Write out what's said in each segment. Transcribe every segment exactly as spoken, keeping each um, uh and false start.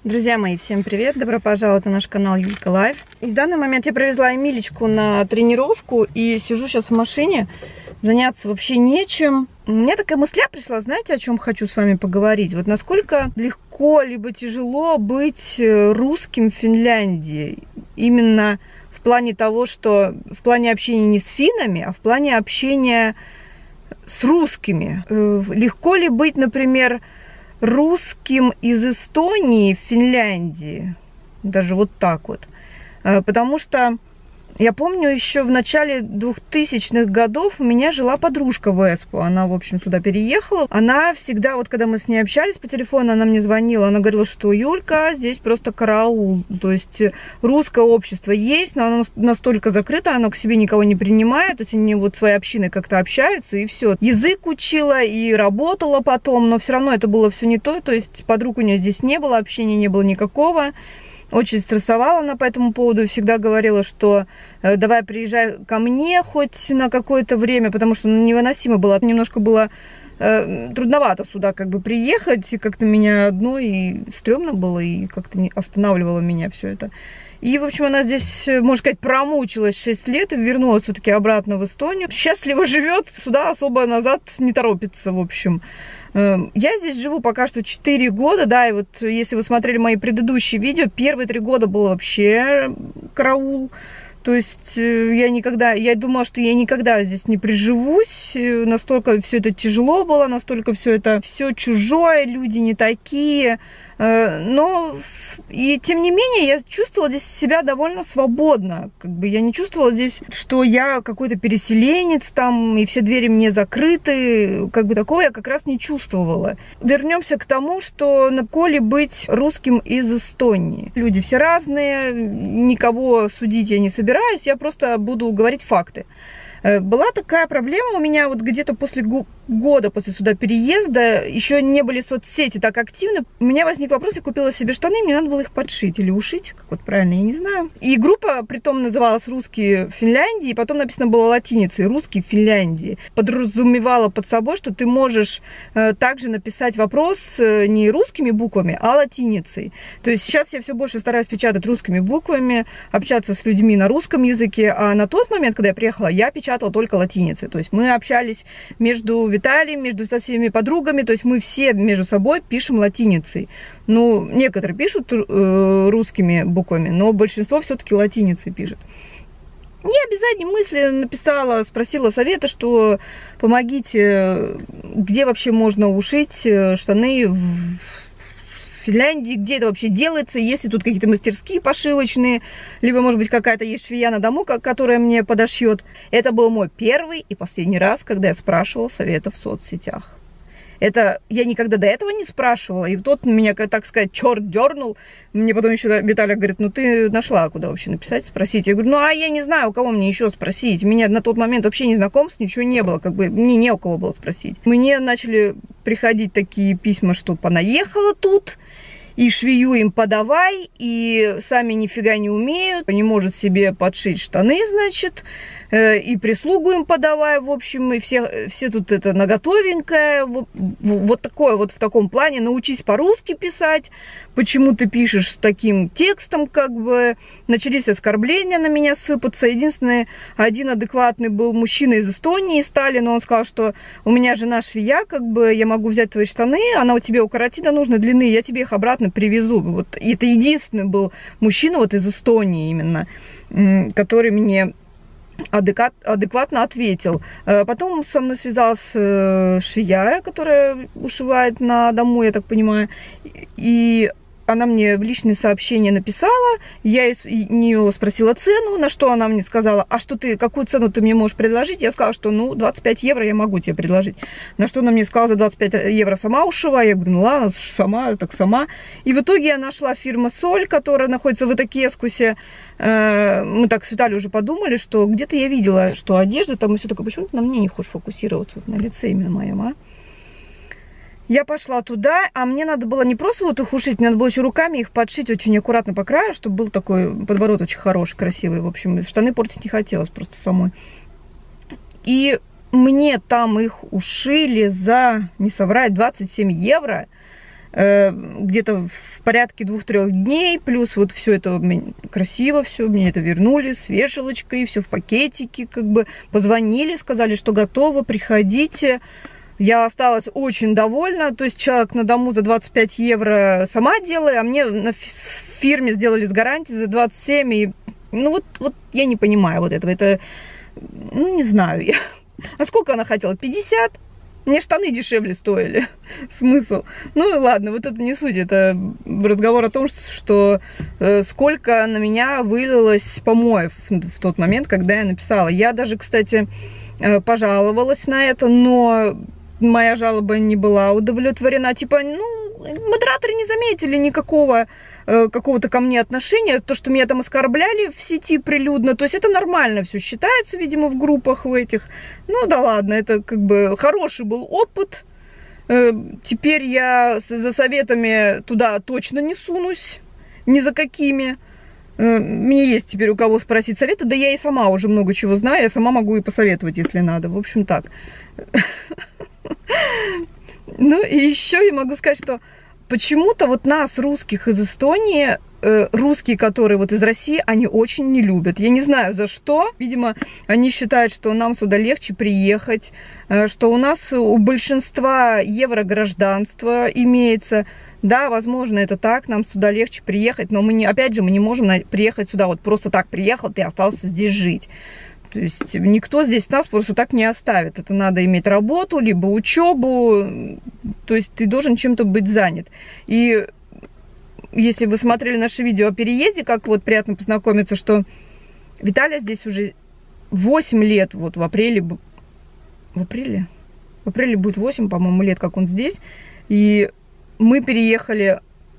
Друзья мои, всем привет! Добро пожаловать на наш канал Юлька Лайф. И в данный момент я привезла Эмилечку на тренировку и сижу сейчас в машине. Заняться вообще нечем. У меня такая мысля пришла, знаете, о чем хочу с вами поговорить? Вот насколько легко либо тяжело быть русским в Финляндии. Именно в плане того, что в плане общения не с финнами, а в плане общения с русскими. Легко ли быть, например, русским из Эстонии в Финляндии, даже вот так вот, потому что я помню, еще в начале двухтысячных годов у меня жила подружка в Эспо, она, в общем, сюда переехала, она всегда, вот когда мы с ней общались по телефону, она мне звонила, она говорила, что Юлька, здесь просто караул, то есть русское общество есть, но оно настолько закрыто, оно к себе никого не принимает, то есть они вот своей общиной как-то общаются, и все. Язык учила и работала потом, но все равно это было все не то, то есть подруг у нее здесь не было, общения не было никакого. Очень стрессовала она по этому поводу и всегда говорила, что э, давай приезжай ко мне хоть на какое-то время, потому что ну, невыносимо было. Немножко было э, трудновато сюда как бы приехать, и как-то меня одно, и стрёмно было, и как-то не останавливало меня все это. И, в общем, она здесь, можно сказать, промучилась шесть лет и вернулась все-таки обратно в Эстонию. Счастливо живет, сюда особо назад не торопится, в общем. Я здесь живу пока что четыре года, да, и вот если вы смотрели мои предыдущие видео, первые три года было вообще караул. То есть я никогда, я думала, что я никогда здесь не приживусь, настолько все это тяжело было, настолько все это все чужое, люди не такие. Но и тем не менее я чувствовала здесь себя довольно свободно. Как бы я не чувствовала здесь, что я какой-то переселенец там, и все двери мне закрыты. Как бы такого я как раз не чувствовала. Вернемся к тому, что на Коле быть русским из Эстонии. Люди все разные, никого судить я не собираюсь, я просто буду говорить факты. Была такая проблема у меня вот где-то после года, после сюда переезда, еще не были соцсети так активны. У меня возник вопрос, я купила себе штаны, мне надо было их подшить или ушить, как вот правильно, я не знаю. И группа притом называлась «Русские в Финляндии», и потом написано было латиницей «Русские в Финляндии». Подразумевала под собой, что ты можешь э, также написать вопрос э, не русскими буквами, а латиницей. То есть сейчас я все больше стараюсь печатать русскими буквами, общаться с людьми на русском языке, а на тот момент, когда я приехала, я печатала только латиницей. То есть мы общались между Виталием, между со всеми подругами, то есть мы все между собой пишем латиницей. Ну, некоторые пишут э, русскими буквами, но большинство все-таки латиницей пишет. Я без задней мысли написала, спросила совета, что помогите, где вообще можно ушить штаны в Финляндии, где это вообще делается, есть ли тут какие-то мастерские пошивочные, либо, может быть, какая-то есть швея на дому, которая мне подошьет. Это был мой первый и последний раз, когда я спрашивала совета в соцсетях. Это я никогда до этого не спрашивала, и тот меня, так сказать, черт дернул. Мне потом еще Виталий говорит, ну ты нашла, куда вообще написать, спросить. Я говорю, ну а я не знаю, у кого мне еще спросить. У меня на тот момент вообще ни знакомств, ничего не было, как бы мне не у кого было спросить. Мне начали приходить такие письма, что понаехала тут, и швею им подавай, и сами нифига не умеют, не может себе подшить штаны, значит, и прислугу им подавай, в общем, и все, все тут это наготовенькое, вот, вот такое вот в таком плане, научись по-русски писать, почему ты пишешь с таким текстом, как бы, начались оскорбления на меня сыпаться. Единственный, один адекватный был мужчина из Эстонии, Сталин, он сказал, что у меня жена швея, как бы, я могу взять твои штаны, она у тебя укоротит до нужной длины, я тебе их обратно привезу. Вот, и это единственный был мужчина вот из Эстонии именно, который мне адекват, адекватно ответил. Потом со мной связалась швея, которая ушивает на дому, я так понимаю, и она мне в личные сообщения написала, я из нее спросила цену, на что она мне сказала, а что ты, какую цену ты мне можешь предложить? Я сказала, что ну двадцать пять евро я могу тебе предложить. На что она мне сказала, за двадцать пять евро сама ушивай. Я говорю, ну ладно, сама, так сама. И в итоге я нашла фирму Соль, которая находится в Итакескусе. Мы так с Виталием уже подумали, что где-то я видела, что одежда там и все такое, почему ты на мне не хочешь фокусироваться, вот на лице именно моем, а? Я пошла туда, а мне надо было не просто вот их ушить, мне надо было еще руками их подшить очень аккуратно по краю, чтобы был такой подворот очень хороший, красивый. В общем, штаны портить не хотелось просто самой. И мне там их ушили за, не соврать, двадцать семь евро. э, где-то в порядке двух-трех дней, плюс вот все это красиво, все, мне это вернули с вешалочкой, все в пакетике, как бы позвонили, сказали, что готово, приходите. Я осталась очень довольна, то есть человек на дому за двадцать пять евро сама делает, а мне на фирме сделали с гарантией за двадцать семь, и ну вот, вот я не понимаю вот этого, это, ну не знаю я. А сколько она хотела? пятьдесят? Мне штаны дешевле стоили. Смысл? Ну и ладно, вот это не суть. Это разговор о том, что э, сколько на меня вылилось помоев в тот момент, когда я написала. Я даже, кстати, э, пожаловалась на это, но моя жалоба не была удовлетворена. Типа, ну, модераторы не заметили никакого э, какого-то ко мне отношения. То, что меня там оскорбляли в сети прилюдно. То есть это нормально все считается, видимо, в группах в этих. Ну да ладно, это как бы хороший был опыт. Э, теперь я за советами туда точно не сунусь. Ни за какими. Э, мне есть теперь у кого спросить совета. Да я и сама уже много чего знаю. Я сама могу и посоветовать, если надо. В общем, так. Ну и еще я могу сказать, что почему-то вот нас, русских из Эстонии, э, русские, которые вот из России, они очень не любят. Я не знаю за что. Видимо, они считают, что нам сюда легче приехать, э, что у нас у большинства еврогражданство имеется. Да, возможно, это так, нам сюда легче приехать, но мы не, опять же, мы не можем приехать сюда, вот просто так приехал, ты остался здесь жить. То есть никто здесь нас просто так не оставит. Это надо иметь работу, либо учебу. То есть ты должен чем-то быть занят. И если вы смотрели наше видео о переезде, как вот приятно познакомиться, что Виталий здесь уже восемь лет, вот в апреле, в апреле? В апреле будет восемь, по-моему, лет, как он здесь. И мы переехали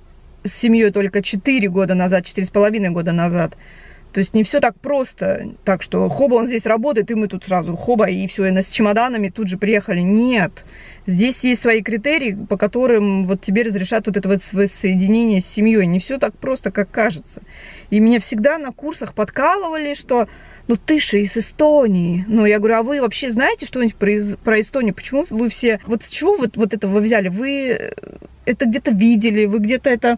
с семьей только четыре года назад, четыре с половиной года назад. То есть не все так просто, так что хоба, он здесь работает, и мы тут сразу хоба, и все, и с чемоданами тут же приехали. Нет, здесь есть свои критерии, по которым вот тебе разрешат вот это вот соединение с семьей. Не все так просто, как кажется. И меня всегда на курсах подкалывали, что ну ты же из Эстонии. Ну я говорю, а вы вообще знаете что-нибудь про, про Эстонию? Почему вы все, вот с чего вот, вот это вы взяли? Вы это где-то видели, вы где-то это...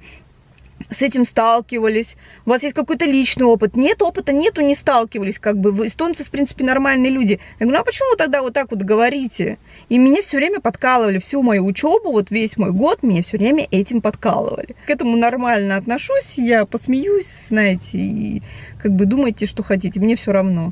с этим сталкивались, у вас есть какой-то личный опыт. Нет опыта, нету, не сталкивались, как бы. Вы, эстонцы, в принципе, нормальные люди. Я говорю, ну а почему вы тогда вот так вот говорите? И меня все время подкалывали, всю мою учебу, вот весь мой год, меня все время этим подкалывали. К этому нормально отношусь, я посмеюсь, знаете, и как бы думайте, что хотите, мне все равно.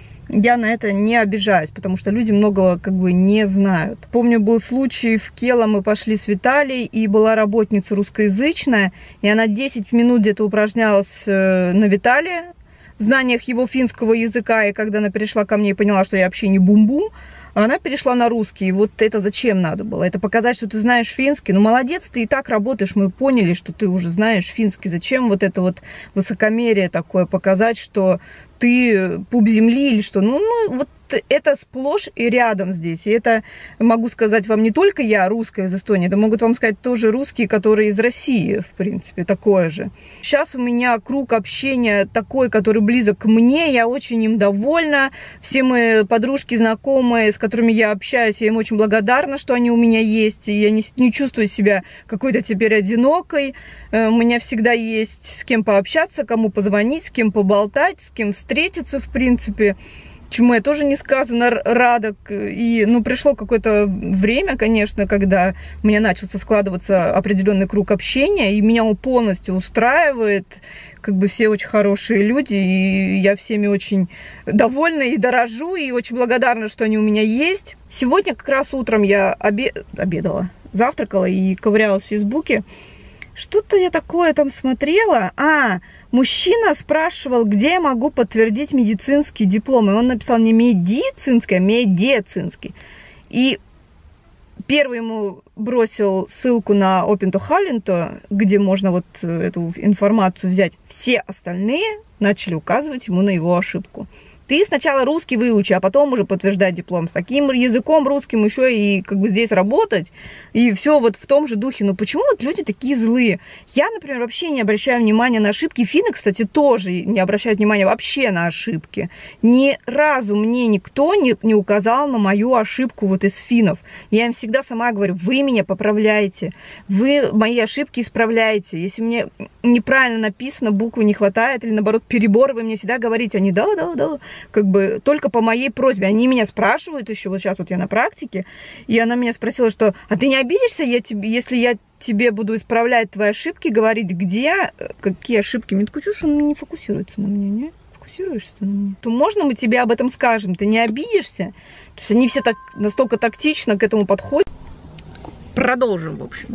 Я на это не обижаюсь, потому что люди многого как бы не знают. Помню, был случай в Кела, мы пошли с Виталией, и была работница русскоязычная, и она десять минут где-то упражнялась на Виталия, в знаниях его финского языка, и когда она перешла ко мне и поняла, что я вообще не бум-бум, она перешла на русский. И вот это зачем надо было? Это показать, что ты знаешь финский. Ну, молодец, ты и так работаешь, мы поняли, что ты уже знаешь финский. Зачем вот это вот высокомерие такое показать, что ты пуп земли или что? Ну, ну, вот это сплошь и рядом здесь. И это могу сказать вам не только я, русская из Эстонии, это могут вам сказать тоже русские, которые из России, в принципе, такое же. Сейчас у меня круг общения такой, который близок к мне, я очень им довольна. Все мои подружки, знакомые, с которыми я общаюсь, я им очень благодарна, что они у меня есть. И я не, не чувствую себя какой-то теперь одинокой. У меня всегда есть с кем пообщаться, кому позвонить, с кем поболтать, с кем встретиться, в принципе. Чему я тоже несказанно рада. И, ну, пришло какое-то время, конечно, когда у меня начался складываться определенный круг общения, и меня он полностью устраивает. Как бы все очень хорошие люди, и я всеми очень довольна и дорожу, и очень благодарна, что они у меня есть. Сегодня как раз утром я обед... обедала, завтракала и ковырялась в Фейсбуке. Что-то я такое там смотрела. А, мужчина спрашивал, где я могу подтвердить медицинский диплом. И он написал не медицинский, а медицинский. И первый ему бросил ссылку на Open to Hallinto, где можно вот эту информацию взять. Все остальные начали указывать ему на его ошибку. Ты сначала русский выучи, а потом уже подтверждать диплом. С таким языком русским еще и как бы здесь работать. И все вот в том же духе. Но почему вот люди такие злые? Я, например, вообще не обращаю внимания на ошибки. Финны, кстати, тоже не обращают внимания вообще на ошибки. Ни разу мне никто не, не указал на мою ошибку вот из финнов. Я им всегда сама говорю, вы меня поправляете, вы мои ошибки исправляете. Если мне неправильно написано, буквы не хватает или наоборот перебор, вы мне всегда говорите, они да, да, да, как бы только по моей просьбе. Они меня спрашивают еще, вот сейчас вот я на практике, и она меня спросила, что, а ты не обидишься, я тебе, если я тебе буду исправлять твои ошибки, говорить, где, какие ошибки? Мне такое чувство, что он не фокусируется на мне, не? Фокусируешься на мне? То можно мы тебе об этом скажем, ты не обидишься? То есть они все так настолько тактично к этому подходят. Продолжим, в общем.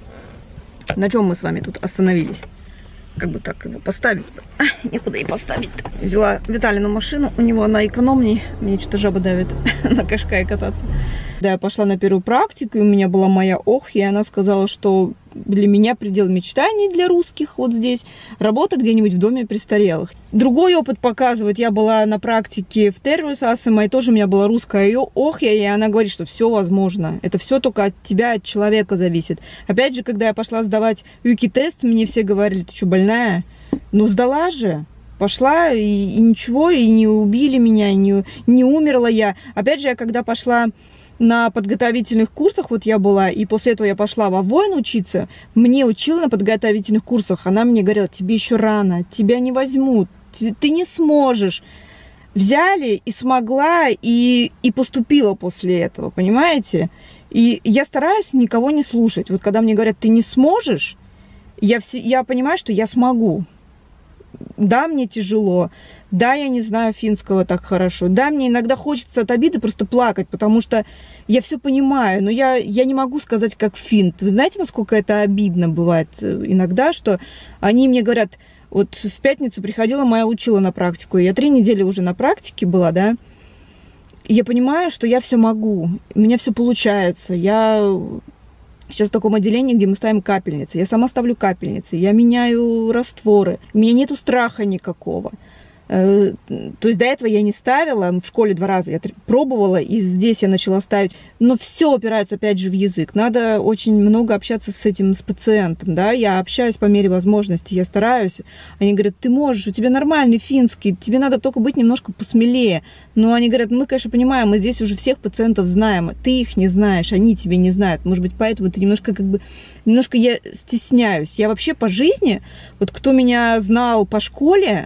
На чем мы с вами тут остановились? Как бы так его поставить? А, некуда и поставить. Взяла Виталину машину, у него она экономней. Мне что-то жаба давит на Кашкае кататься. Да, я пошла на первую практику, и у меня была моя охи, и она сказала, что для меня предел мечтаний для русских вот здесь работа где-нибудь в доме престарелых. Другой опыт показывает, я была на практике в Тервисасема, и тоже у меня была русская ее охи, и она говорит, что все возможно. Это все только от тебя, от человека зависит. Опять же, когда я пошла сдавать ЮКИ-тест, мне все говорили, ты что, больная? Ну, сдала же. Пошла, и, и ничего, и не убили меня, и не, не умерла я. Опять же, я когда пошла на подготовительных курсах, вот я была, и после этого я пошла в АВОИН учиться, мне учила на подготовительных курсах, она мне говорила, тебе еще рано, тебя не возьмут, ты, ты не сможешь. Взяли и смогла, и, и поступила после этого, понимаете? И я стараюсь никого не слушать. Вот когда мне говорят, ты не сможешь, я, все, я понимаю, что я смогу. Да, мне тяжело, да, я не знаю финского так хорошо, да, мне иногда хочется от обиды просто плакать, потому что я все понимаю, но я, я не могу сказать как финн. Вы знаете, насколько это обидно бывает иногда, что они мне говорят, вот в пятницу приходила моя учила на практику, я три недели уже на практике была, да, и я понимаю, что я все могу, у меня все получается, я... Сейчас в таком отделении, где мы ставим капельницы. Я сама ставлю капельницы, я меняю растворы. У меня нету страха никакого. То есть до этого я не ставила, в школе два раза я пробовала, и здесь я начала ставить. Но все опирается опять же в язык. Надо очень много общаться с этим, с пациентом, да. Я общаюсь по мере возможности, я стараюсь. Они говорят, ты можешь, у тебя нормальный финский, тебе надо только быть немножко посмелее. Но они говорят, мы, конечно, понимаем, мы здесь уже всех пациентов знаем, ты их не знаешь, они тебя не знают. Может быть, поэтому ты немножко как бы, немножко я стесняюсь. Я вообще по жизни, вот кто меня знал по школе,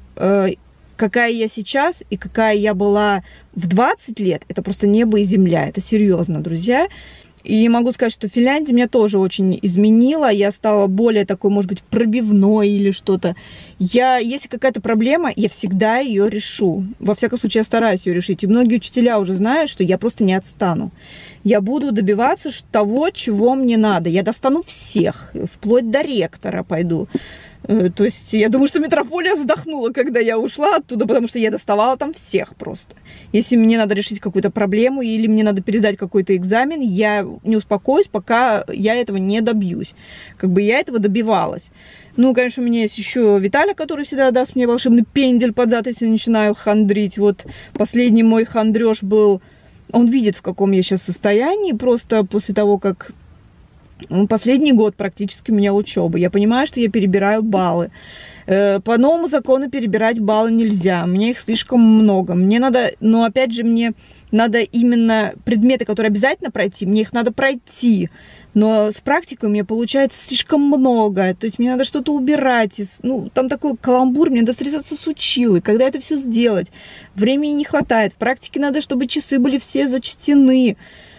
какая я сейчас и какая я была в двадцать лет, это просто небо и земля, это серьезно, друзья. И могу сказать, что Финляндия меня тоже очень изменила, я стала более такой, может быть, пробивной или что-то. Я, если какая-то проблема, я всегда ее решу. Во всяком случае, я стараюсь ее решить. И многие учителя уже знают, что я просто не отстану. Я буду добиваться того, чего мне надо. Я достану всех, вплоть до ректора пойду. То есть я думаю, что метрополия вздохнула, когда я ушла оттуда, потому что я доставала там всех просто. Если мне надо решить какую-то проблему или мне надо пересдать какой-то экзамен, я не успокоюсь, пока я этого не добьюсь. Как бы я этого добивалась. Ну, конечно, у меня есть еще Виталя, который всегда даст мне волшебный пендель под зад, если начинаю хандрить. Вот последний мой хандреж был... Он видит, в каком я сейчас состоянии, просто после того, как... Последний год практически у меня учеба. Я понимаю, что я перебираю баллы. По новому закону перебирать баллы нельзя. У меня их слишком много. Мне надо, но опять же, мне надо именно предметы, которые обязательно пройти, мне их надо пройти. Но с практикой у меня получается слишком много. То есть мне надо что-то убирать. Ну, там такой каламбур, мне надо встретиться с училой. Когда это все сделать? Времени не хватает. В практике надо, чтобы часы были все зачтены.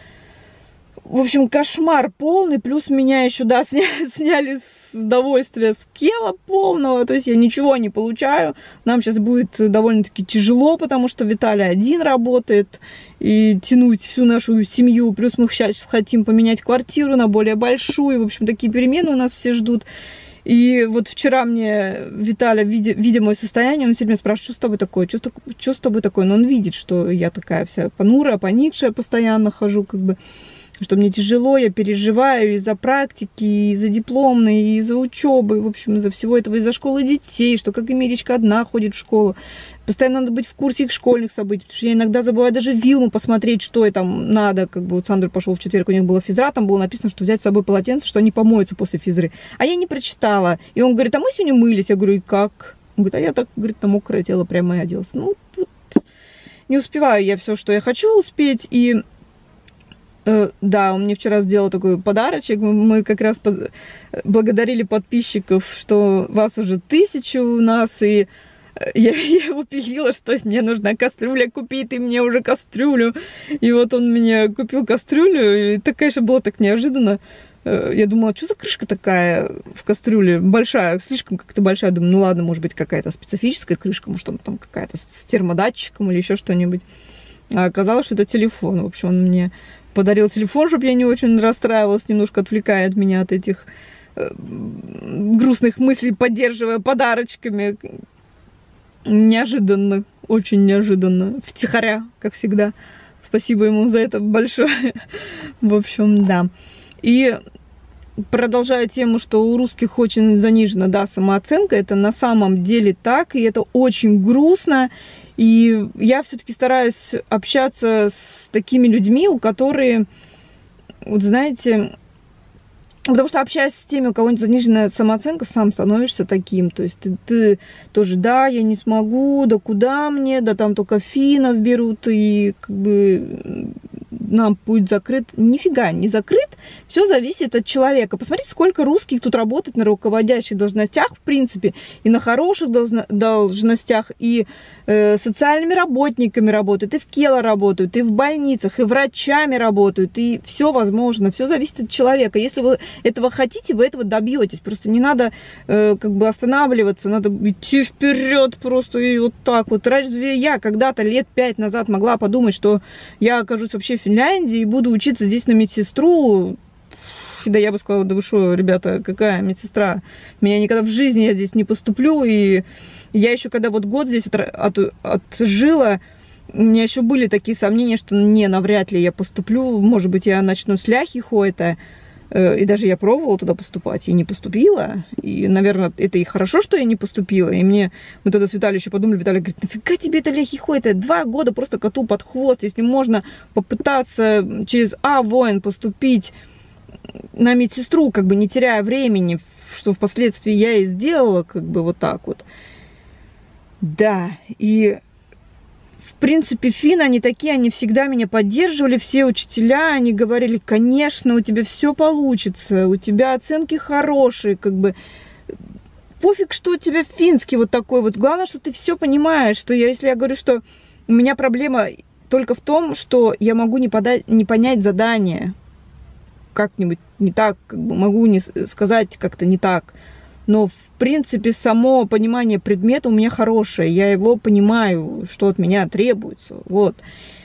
В общем, кошмар полный, плюс меня еще, да, сняли, сняли с удовольствия скилла полного, то есть я ничего не получаю. Нам сейчас будет довольно-таки тяжело, потому что Виталий один работает, и тянуть всю нашу семью, плюс мы сейчас хотим поменять квартиру на более большую, в общем, такие перемены у нас все ждут. И вот вчера мне Виталя, видя, видя мое состояние, он все время спрашивает, что с тобой такое, что, что с тобой такое, но он видит, что я такая вся понурая, поникшая, постоянно хожу, как бы, что мне тяжело, я переживаю из-за практики, из-за дипломной, из-за учебы, в общем, из-за всего этого, из-за школы детей, что как Эмилечка одна ходит в школу. постоянно надо быть в курсе их школьных событий, потому что я иногда забываю даже Вилму посмотреть, что там надо. Как бы вот Сандра пошел в четверг, у них была физра, там было написано, что взять с собой полотенце, что они помоются после физры. А я не прочитала. И он говорит, а мы сегодня мылись. Я говорю, и как? Он говорит, а я так, говорит, на мокрое тело прямо и оделась. Ну, вот, вот не успеваю я все, что я хочу успеть. И э, да, он мне вчера сделал такой подарочек. Мы, мы как раз под... благодарили подписчиков, что вас уже тысяча у нас. И я, я его пилила, что мне нужна кастрюля купить, ты мне уже кастрюлю. И вот он мне купил кастрюлю. И это, конечно, было так неожиданно. Я думала, что за крышка такая в кастрюле большая, слишком как-то большая. Думаю, ну ладно, может быть какая-то специфическая крышка, может там какая-то с термодатчиком или еще что-нибудь. А оказалось, что это телефон. В общем, он мне подарил телефон, чтобы я не очень расстраивалась, немножко отвлекает меня от этих грустных мыслей, поддерживая подарочками. Неожиданно, очень неожиданно, втихаря, как всегда. Спасибо ему за это большое. В общем, да. И продолжая тему, что у русских очень занижена, да, самооценка, это на самом деле так, и это очень грустно. И я все-таки стараюсь общаться с такими людьми, у которых, вот знаете, потому что общаясь с теми, у кого заниженная самооценка, сам становишься таким. То есть ты, ты тоже, да, я не смогу, да куда мне, да там только финнов берут, и как бы нам путь закрыт. Нифига не закрыт, все зависит от человека. Посмотрите, сколько русских тут работает на руководящих должностях, в принципе, и на хороших должностях, и э, социальными работниками работают, и в Кело работают, и в больницах, и врачами работают, и все возможно, все зависит от человека. Если вы этого хотите, вы этого добьетесь. Просто не надо э, как бы останавливаться, надо идти вперед просто и вот так вот. Разве я когда-то лет пять назад могла подумать, что я окажусь вообще в Финляндии и буду учиться здесь на медсестру? Да я бы сказала, да вы что, ребята, какая медсестра? Меня никогда в жизни я здесь не поступлю. И я еще когда вот год здесь от, от, отжила, у меня еще были такие сомнения, что не, навряд ли я поступлю. Может быть, я начну с ляхи хойта. И даже я пробовала туда поступать, и не поступила. И, наверное, это и хорошо, что я не поступила. И мне, мы тогда с Виталием еще подумали, Виталий говорит, нафига тебе это ляхи хойта? Два года просто коту под хвост. Если можно попытаться через А-воин поступить на медсестру, как бы не теряя времени, что впоследствии я и сделала, как бы вот так вот. Да, и в принципе финны, они такие, они всегда меня поддерживали, все учителя, они говорили, конечно, у тебя все получится, у тебя оценки хорошие, как бы пофиг, что у тебя финский вот такой вот, главное, что ты все понимаешь, что я, если я говорю, что у меня проблема только в том, что я могу не, подать, не понять задание, как-нибудь не так, как бы могу не сказать как-то не так, но в принципе само понимание предмета у меня хорошее, я его понимаю, что от меня требуется, вот.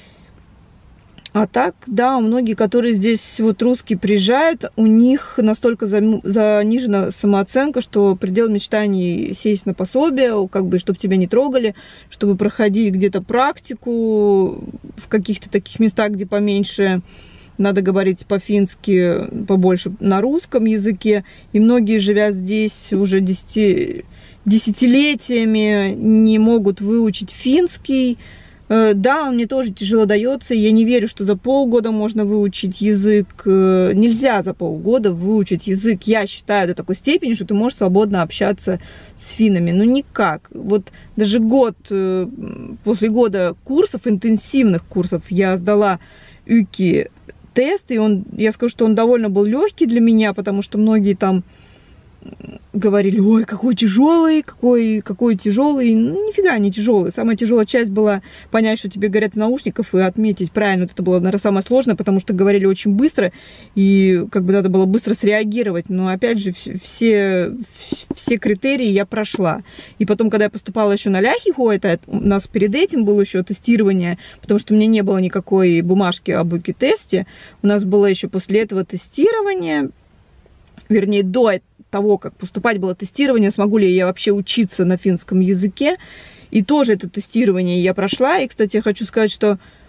А так, да, у многих, которые здесь вот русские приезжают, у них настолько занижена самооценка, что предел мечтаний сесть на пособие, как бы, чтобы тебя не трогали, чтобы проходить где-то практику в каких-то таких местах, где поменьше надо говорить по-фински, побольше на русском языке. И многие, живя здесь уже десяти, десятилетиями, не могут выучить финский. Да, он мне тоже тяжело дается. Я не верю, что за полгода можно выучить язык. Нельзя за полгода выучить язык. Я считаю до такой степени, что ты можешь свободно общаться с финнами. Ну никак. Вот даже год, после года курсов, интенсивных курсов, я сдала ЮКИ тест, и он, я скажу, что он довольно был легкий для меня, потому что многие там говорили, ой, какой тяжелый, какой, какой тяжелый. Ну, нифига не тяжелый. Самая тяжелая часть была понять, что тебе говорят в наушниках, и отметить правильно. Вот это было, наверное, самое сложное, потому что говорили очень быстро, и как бы надо было быстро среагировать. Но, опять же, все, все критерии я прошла. И потом, когда я поступала еще на ляхи хойта, у нас перед этим было еще тестирование, потому что у меня не было никакой бумажки об ЮКИ-тесте. У нас было еще после этого тестирование, вернее, до того, как поступать было тестирование, смогу ли я вообще учиться на финском языке. И тоже это тестирование я прошла. И, кстати, я хочу сказать, что,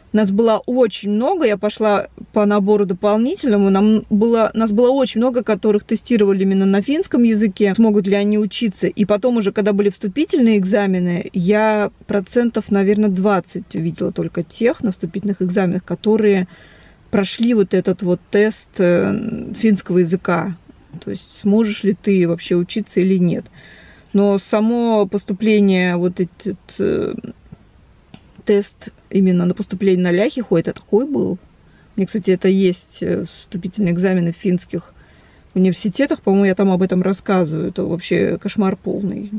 Нас было очень много, я пошла по набору дополнительному, нам было, нас было очень много, которых тестировали именно на финском языке, смогут ли они учиться. И потом уже, когда были вступительные экзамены, я процентов, наверное, двадцать увидела только тех на вступительных экзаменах, которые прошли вот этот вот тест финского языка. То есть сможешь ли ты вообще учиться или нет. Но само поступление, вот этот э, тест именно на поступление на ляхиху, это такой был. Мне, кстати, это есть вступительные экзамены в финских университетах. По-моему, я там об этом рассказываю. Это вообще кошмар полный.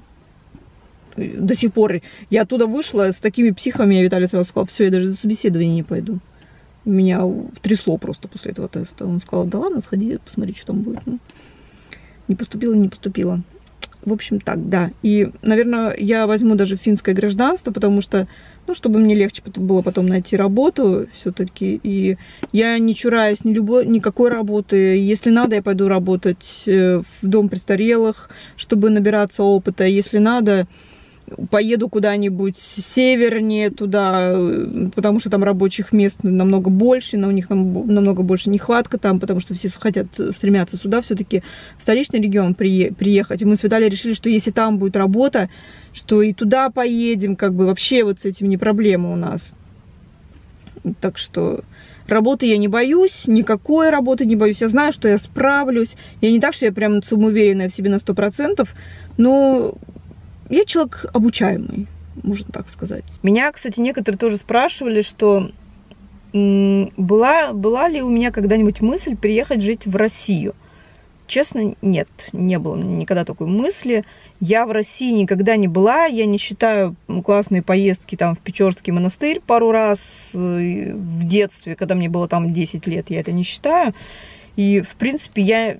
До сих пор я оттуда вышла с такими психами, я Виталий сразу сказал, все, я даже за собеседование не пойду. Меня трясло просто после этого теста. Он сказал, да ладно, сходи, посмотри, что там будет. Ну, не поступила, не поступила. В общем, так, да. И, наверное, я возьму даже финское гражданство, потому что, ну, чтобы мне легче было потом найти работу все-таки. И я не чураюсь ни любой, никакой работы. Если надо, я пойду работать в дом престарелых, чтобы набираться опыта. Если надо, поеду куда-нибудь севернее туда, потому что там рабочих мест намного больше, но у них намного больше нехватка там, потому что все хотят стремятся сюда все-таки в столичный регион приехать. И мы с Виталием решили, что если там будет работа, что и туда поедем, как бы вообще вот с этим не проблема у нас. Так что работы я не боюсь, никакой работы не боюсь. Я знаю, что я справлюсь. Я не так, что я прям самоуверенная в себе на сто процентов, но я человек обучаемый, можно так сказать. Меня, кстати, некоторые тоже спрашивали, что была, была ли у меня когда-нибудь мысль приехать жить в Россию. Честно, нет, не было никогда такой мысли. Я в России никогда не была, я не считаю классные поездки там в Печорский монастырь пару раз в детстве, когда мне было там десять лет, я это не считаю. И, в принципе, я...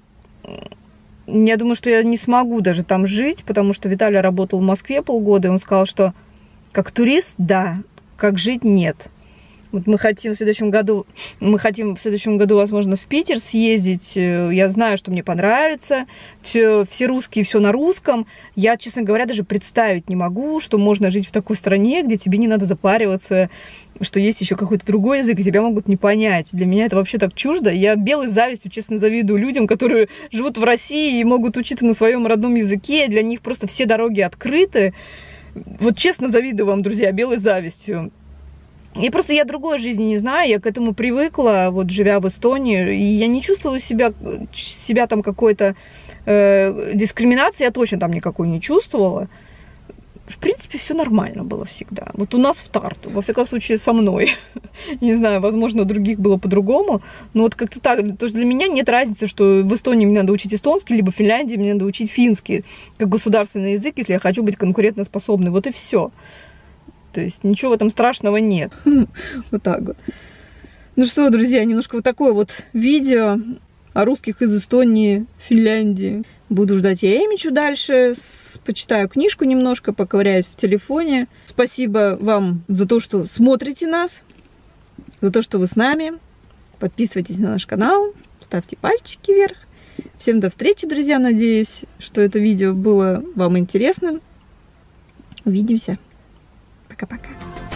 Я думаю, что я не смогу даже там жить, потому что Виталий работал в Москве полгода, и он сказал, что как турист, да, как жить, нет. Вот мы хотим в следующем году, мы хотим в следующем году, возможно, в Питер съездить. Я знаю, что мне понравится. Все, все русские, все на русском. Я, честно говоря, даже представить не могу, что можно жить в такой стране, где тебе не надо запариваться, что есть еще какой-то другой язык, и тебя могут не понять. Для меня это вообще так чуждо. Я белой завистью, честно, завидую людям, которые живут в России и могут учиться на своем родном языке. Для них просто все дороги открыты. Вот честно завидую вам, друзья, белой завистью. И просто я другой жизни не знаю, я к этому привыкла, вот живя в Эстонии, и я не чувствую себя, себя там какой-то э, дискриминации, я точно там никакой не чувствовала. В принципе, все нормально было всегда. Вот у нас в Тарту, во всяком случае, со мной. Не знаю, возможно, у других было по-другому, но вот как-то так. Потому что для меня нет разницы, что в Эстонии мне надо учить эстонский, либо в Финляндии мне надо учить финский, как государственный язык, если я хочу быть конкурентоспособной. Вот и все. То есть ничего в этом страшного нет. Вот так вот. Ну что, друзья, немножко вот такое вот видео о русских из Эстонии, Финляндии. Буду ждать я Эмичу дальше, почитаю книжку немножко, поковыряюсь в телефоне. Спасибо вам за то, что смотрите нас, за то, что вы с нами. Подписывайтесь на наш канал, ставьте пальчики вверх. Всем до встречи, друзья, надеюсь, что это видео было вам интересным. Увидимся. Пока-пока.